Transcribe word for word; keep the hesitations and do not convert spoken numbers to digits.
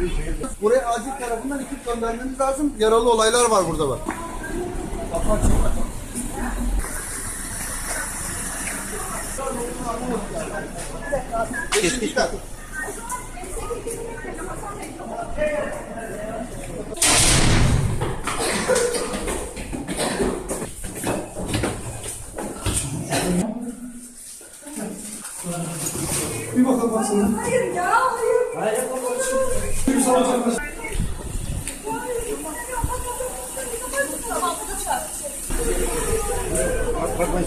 Buraya acil tarafından ekip göndermeniz lazım. Yaralı olaylar var burada bak. Beşinci kat. Bir bakalım baksana. Hayır ya, hayır. Hayır, bir sağlık. Bakmayın.